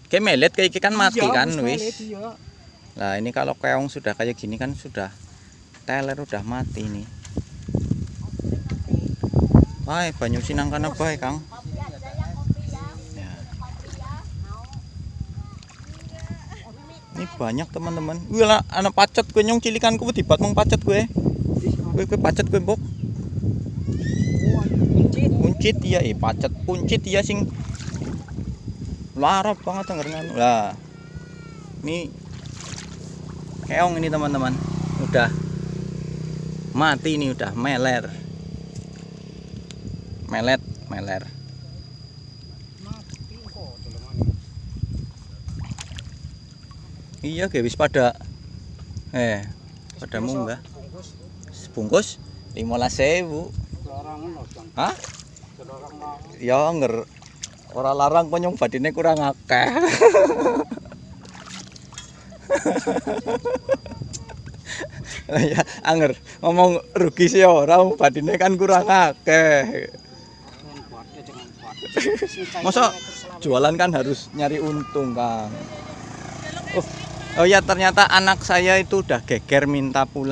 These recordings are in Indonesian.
Kayak melet kayak ikan mati Iya, kan wis wis. melet, iya. Nah ini kalau keong sudah kayak gini kan sudah teler udah mati nih. Hai banyu sinang kana bae Kang. Ya. Ini banyak teman-teman. Wih lah anak pacet gue nyong cilikanku dibat mong pacet gue. Gue pacet gue mbok. Kuncit iya pacet kuncit iya sing larap banget dengerin lah. Ini keong ini teman-teman udah mati ini udah meler. Meler. Iya guys pada pada munggah. Sebungkus 15.000. Hah? Ya ora larang konyong badine kurang akeh. Ya anger ngomong rugi sih ora badine kan kurang akeh. Masa jualan kan harus nyari untung, Kang. Oh ya ternyata anak saya itu udah geger minta pulang.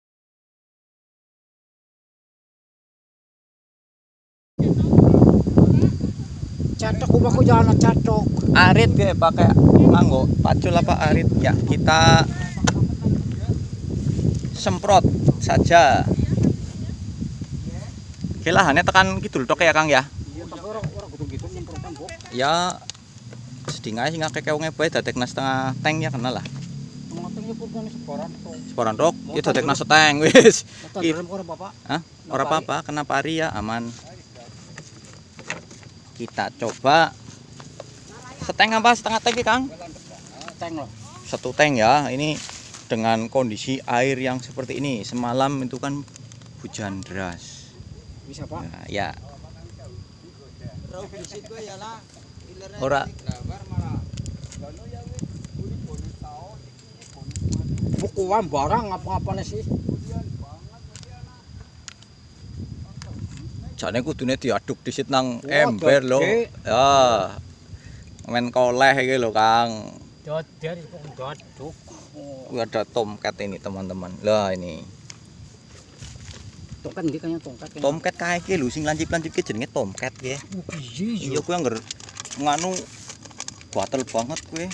Catok aku jalan catok. Arit ge pakai nganggo pacul apa arit ya kita semprot saja. Oke lahannya tekan kidul tok ya Kang ya. Iya, tapi orang kudu gitu nyemprotan, Bu. Ya sedingah sing akeh keonge bae dadekna setengah tank ya kenal lah. Matengnya pun kan seporan tok. Seporan tok ya dadekna seteng wis. Dalam ora Bapak. Hah? Ora apa-apa kena pari ya aman. Kita coba seteng apa setengah tank Kang? Tank loh. Satu tank ya. Ini dengan kondisi air yang seperti ini. Semalam itu kan hujan deras. Bisa Pak? Nah, ya. Ora Bukuan barang apa-apane sih? jane kudune diaduk disit nang Wah, ember lho. gede. Ya. Men koleh iki lho Kang. Dodar kok doduk. Ada tomcat ini teman-teman. Lah ini. Tongkat ndi kayaknya tongkat. Tomcat kae iki lho sing lancip-lancip ki jenenge tomcat ki. Iya kuwi angger nganu gatel banget kuwi.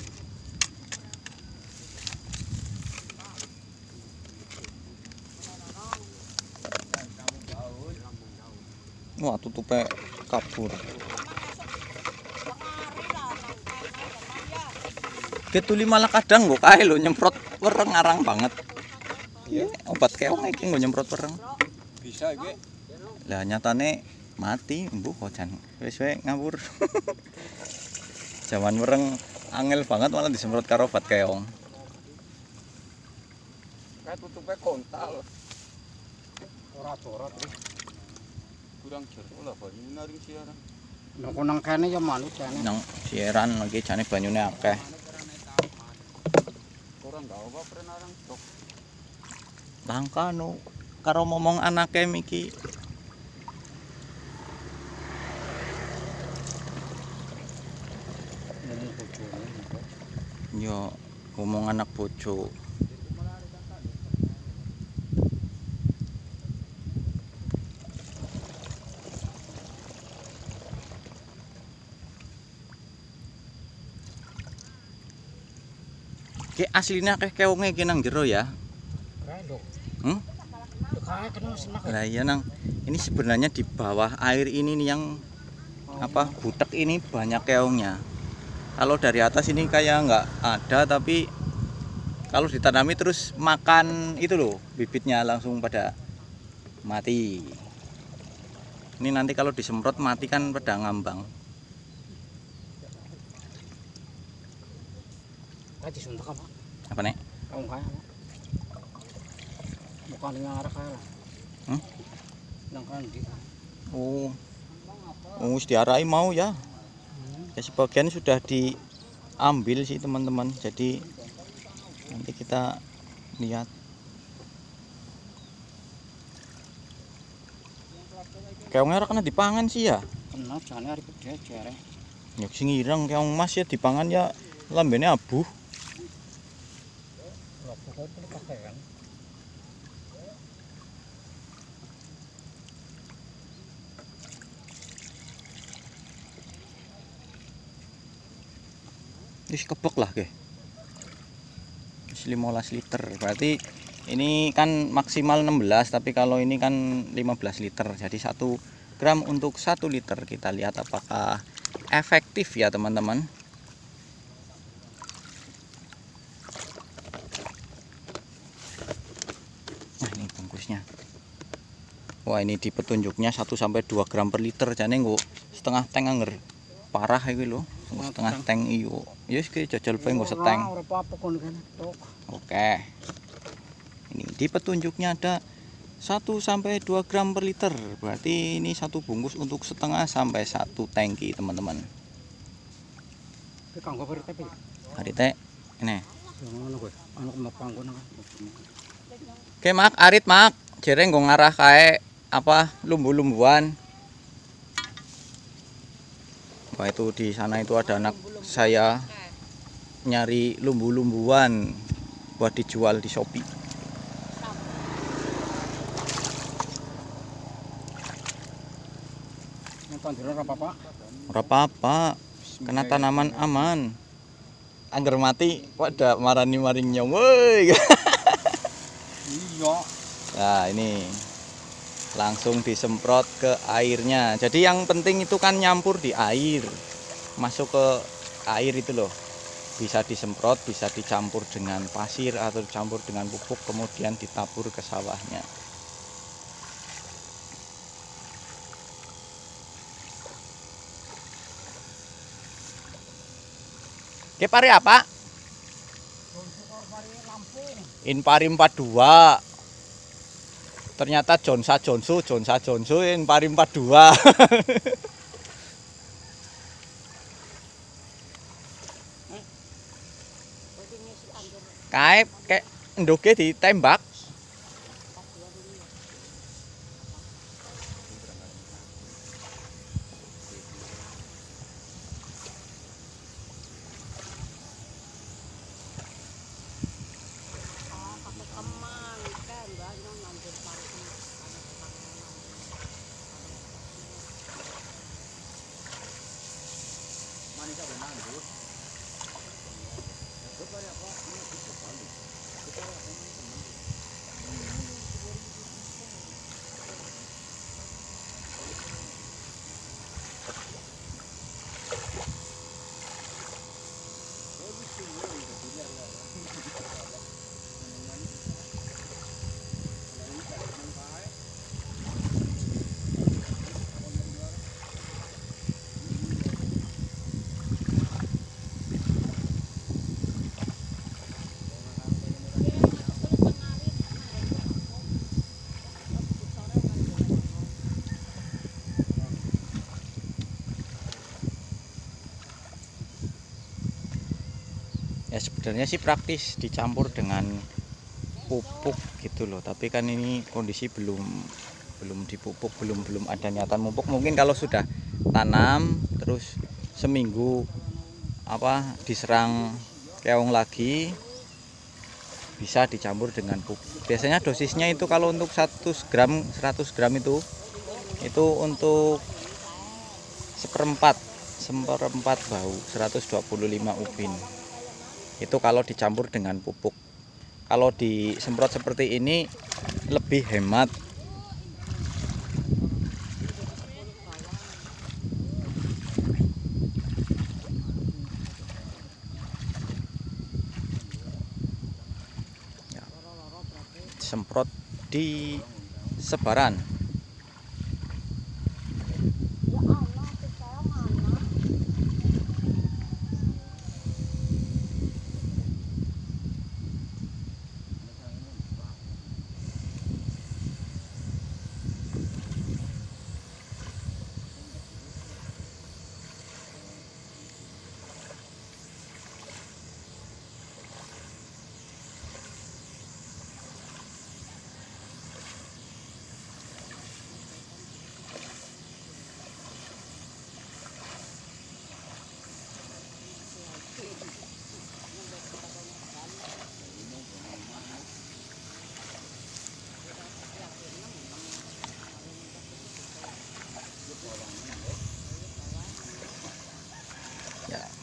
Wah tutupe kabur. Ketuli malah kadang kok kae lho nyemprot wereng ngarang banget. Iya, obat keong iki nggo nyemprot wereng. Bisa iki. Lah nyatane mati mbuh kocan. Wis wae ngawur. Jaman wereng angel banget malah disemprot karo obat keong. Kayak tutupe kontal. Ora corot iki. Kurang jero lah banyu naring siaran. Nek nang kene ya manut kene. Nang sieran lagi jane banyune akeh. Orang enggak apa prenarang stok. Langka no karo momong anake miki. Yo ngomong anak bojo. Ki aslinya akeh keonge iki nang jero ya. Lah iya nang ini sebenarnya di bawah air ini nih yang apa butek ini banyak keongnya. Kalau dari atas ini kayak nggak ada tapi kalau ditanami terus makan itu loh bibitnya langsung pada mati. Ini nanti kalau disemprot mati kan pada ngambang. Kayak disuntik apa? Apa nek? Kamu kaya apa? Bukan yang arah kaya lah. Yang kan di. Oh, wis diarahi mau ya. Ya sebagian sudah diambil sih teman-teman. Jadi nanti kita lihat. Keongnya ora kena dipangan sih ya. Kena jane arep gede jare. Ya sing ireng keong mas ya dipangan ya lambene abu. Lah pokoknya itu pakai kan. Wis kebek lah ke. Wis 15 liter. Berarti ini kan maksimal 16, tapi kalau ini kan 15 liter. Jadi 1 gram untuk 1 liter. Kita lihat apakah efektif ya teman-teman. Nah, ini bungkusnya. Wah, ini di petunjuknya 1 sampai 2 gram per liter. Jane nggo setengah tank anger. Parah iki lho. Setengah tank iyo. Ya wis ki jajal bae nggo seteng. Ora apa-apa kon kan. Oke. Ini di petunjuknya ada 1 sampai 2 gram per liter. Berarti ini 1 bungkus untuk setengah sampai 1 tangki, teman-teman. Iki kanggo perite piye? Arite ini. Ngono kowe. Anu kembang kono. Oke, Mak, arit, Mak. Jere nggo ngarah kae apa lumbu-lumbuan. Wah, itu di sana itu ada anak saya nyari lumbu-lumbuan buat dijual di Shopee. Tanduran ora apa-apa. Ora apa-apa, kena tanaman aman. Angger mati, wadah marani maring nyong. Woi. Iya. Nah, ini langsung disemprot ke airnya. Jadi yang penting itu kan nyampur di air. Masuk ke air itu loh. Bisa disemprot, bisa dicampur dengan pasir atau dicampur dengan pupuk, kemudian ditabur ke sawahnya. Oke, pari apa? Inpari 42. Ternyata Jonsa Jonsu Inpari 42. Kayak ndoke ditembak. Ya sebenarnya sih praktis dicampur dengan pupuk gitu loh, tapi kan ini kondisi belum dipupuk, belum ada niatan pupuk. Mungkin kalau sudah tanam terus seminggu apa diserang keong lagi bisa dicampur dengan pupuk. Biasanya dosisnya itu kalau untuk 100 gram itu untuk seperempat bau 125 ubin. Itu kalau dicampur dengan pupuk. Kalau disemprot seperti ini lebih hemat. Ya, semprot di sebaran.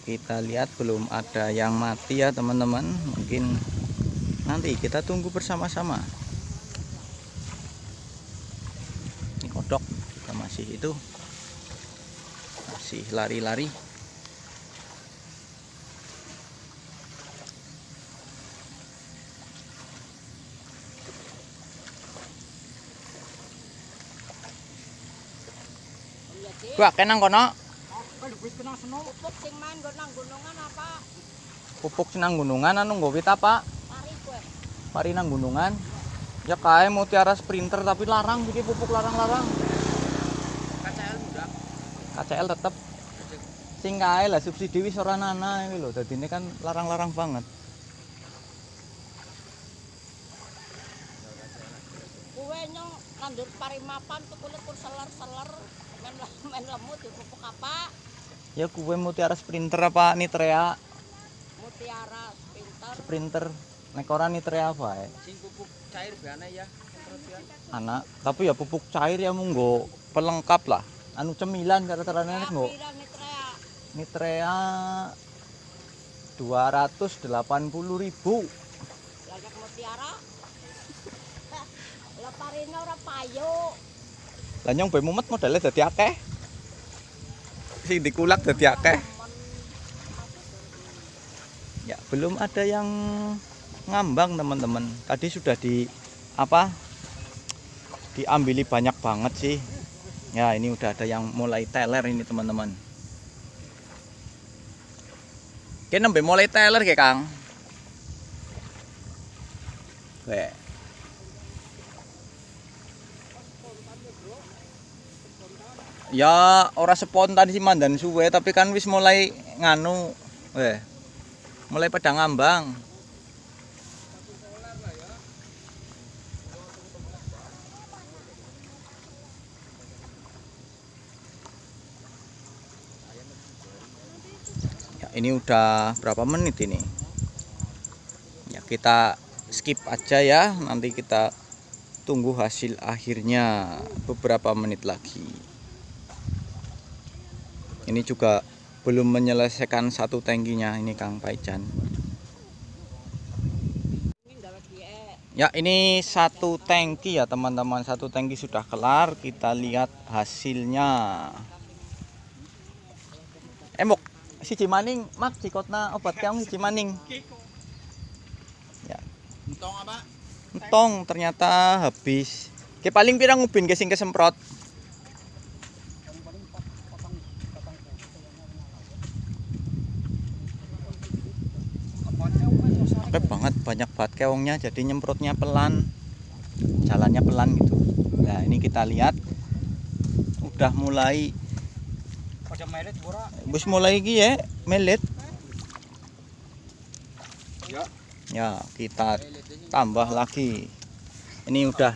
kita lihat belum ada yang mati ya teman-teman. Mungkin nanti kita tunggu bersama-sama. Ini kodok juga masih itu, masih lari-lari. Wah, kenang kono. Pupuk sing main nang gunungan apa? Pupuk senang gunungan anu nggo wit apa? Mari kowe. Mari nang gunungan. Ya kae Mutiara Sprinter tapi larang iki pupuk larang-larang. KCL mudah. KCL tetep sing kae lah subsidi wis ora ana iki lho. Dadine kan larang-larang banget. Kowe nyong nandur parimapan tuh kulit kur seler-seler men lemut di pupuk apa? Ya kue Mutiara Sprinter apa Nitrea? Mutiara Sprinter. Sprinter. Nek ora Nitrea bae. Sing pupuk cair biane ya. Anak, tapi ya pupuk cair ya munggo pelengkap lah. Anu cemilan kata-katane nek nggo. Pira Nitrea? Nitrea 280.000. Lajak Mutiara. Lah parine ora payu. Lah nyong be mumet modele dadi akeh. Sing dikulak dadi akeh. Ya, belum ada yang ngambang teman-teman. Tadi sudah diambili banyak banget sih. Ya, ini udah ada yang mulai teler ini teman-teman. Ki nembe mulai teler ke Kang. Weh. Ya ora spontan sih mandan suwe tapi kan wis mulai nganu mulai pada ngambang. Ya, ini udah berapa menit ini? Ya kita skip aja ya, nanti kita tunggu hasil akhirnya beberapa menit lagi. Ini juga belum menyelesaikan satu tangkinya ini Kang Paijan. Ya ini satu tangki ya teman-teman, satu tangki sudah kelar. Kita lihat hasilnya. Embok si Cimaning mak cikotna obat keong si Cimaning. Ya. Entong apa? Entong ternyata habis. Ke paling pirang ubin ke sing kesemprot. Oke banget, banyak banget keongnya, jadi nyemprotnya pelan, jalannya pelan gitu. Nah ini kita lihat udah mulai bus mulai iki ya melet ya, kita tambah lagi. Ini udah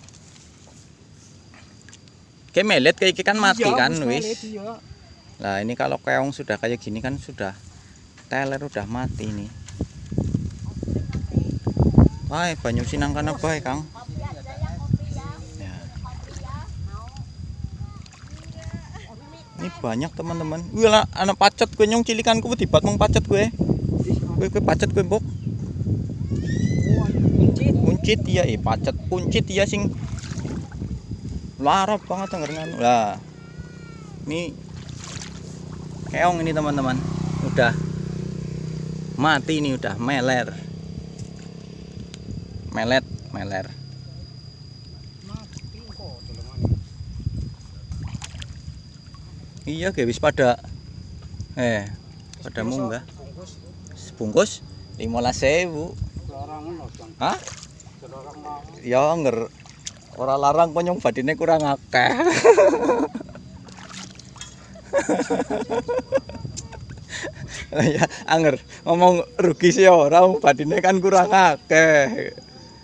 kayak melet kayak kan mati kan wis. Nah ini kalau keong sudah kayak gini kan sudah teler, udah mati nih. Hai, banyu sinang kana bae, Kang. Ya. Ini banyak teman-teman. Wih lah, anak pacet gue nyong cilikanku dibat mong pacet gue. Gue pacet gue mbok. Kuncit ya, pacet kuncit ya sing larap banget dengerin. Lah. Ini keong ini teman-teman. Udah mati ini, udah meler. Meler. Iya guys pada pada munggah. Sebungkus 15.000. Hah? Ya nger ora larang konyong badine kurang akeh. Ya anger ngomong rugi sih ora, badine kan kurang akeh.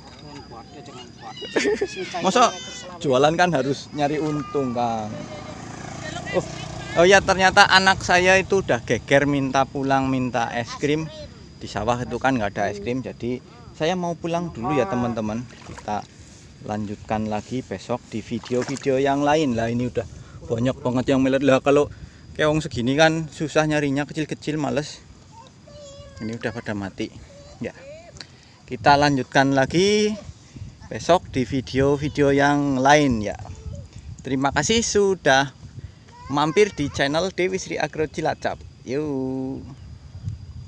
Masa jualan kan harus nyari untung, Kang. Oh ya, ternyata anak saya itu udah geger minta pulang, minta es krim. Di sawah itu kan nggak ada es krim, jadi saya mau pulang dulu ya teman-teman. Kita lanjutkan lagi besok di video-video yang lain. Lah ini udah banyak banget yang melihat. Lah kalau keong segini kan susah nyarinya, kecil-kecil males. Ini udah pada mati. Ya. Kita lanjutkan lagi besok di video-video yang lain ya. Terima kasih sudah mampir di channel Dewi Sri Agro Cilacap. Yuk.